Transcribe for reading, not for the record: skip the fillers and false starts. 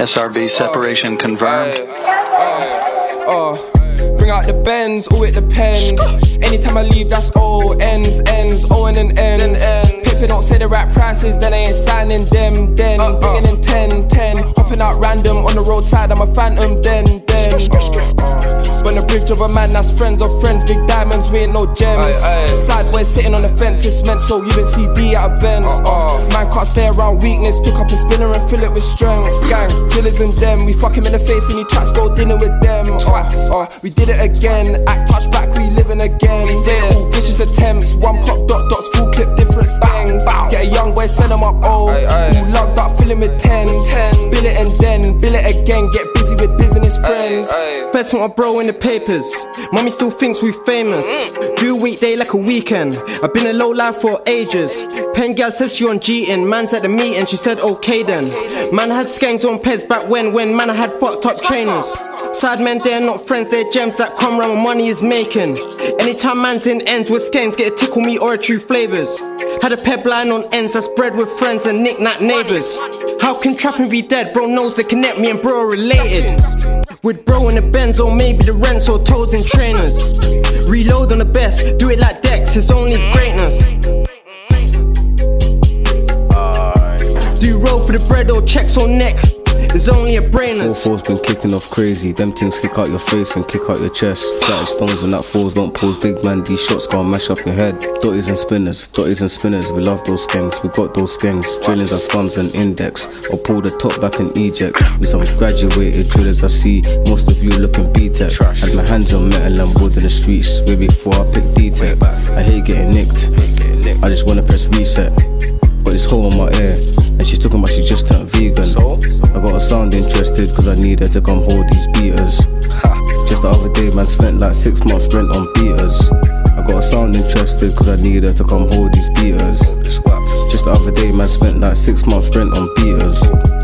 SRB separation confirmed. Bring out the Benz, oh it depends. Anytime I leave, that's all ends, O and an ends. Paper don't say the right prices, then I ain't signing them. Then bringing in 10, hopping out random on the roadside, I'm a phantom. Then. On the bridge of a man that's friends of friends, big diamonds, we ain't no gems. Sideways sitting on the fence, it's meant so you didn't see D at events. Man can't stay around weakness, pick up a spinner and fill it with strength. Gang, drillers and them, we fuck him in the face and he twats go dinner with them. We did it again, act touch back, we living again. All vicious attempts, one pop dots, full clip, different spangs. Get a young boy, send him up old, who logged up, fill him with 10. Bill it and then, bill it again, get busy with business friends. Best put my bro in the papers, mommy still thinks we famous. Do a weekday like a weekend, I've been a low life for ages. Pen gal says she on G-in, man's at the meeting, she said okay then. Man I had skanks on peds back when man I had fucked up trainers. Side men, they're not friends, they're gems that come round when money is making. Anytime man's in ends with skanks, get a tickle me or a true flavours. Had a pep line on ends that's bred with friends and knick-knack neighbours. How can trapping be dead? Bro knows they connect me and bro are related. With bro in the Benz or maybe the rents or toes and trainers. Reload on the best, do it like Dex, it's only greatness. Do you roll for the bread or checks on neck? It's only a brainer. 4-4's been kicking off crazy. Them things kick out your face and kick out your chest. Flatted stones and that falls don't pose. Big man, these shots gonna mash up your head. Dotties and spinners, we love those skanks. We got those skanks. Drillers as thumbs and index. Or pull the top back and eject. With some graduated drillers I see. Most of you looking B-Tech. Had my hands on metal and wood in the streets. Way before I picked D-Tech. I hate getting nicked. I just wanna press reset. Got this hole on my ear, and she's talking about she just turned vegan. So? I got her sound interested, cause I need her to come hold these beaters. Just the other day, man spent like 6 months rent on beaters. I got her sound interested, cause I need her to come hold these beaters. Just the other day, man spent like 6 months rent on beaters.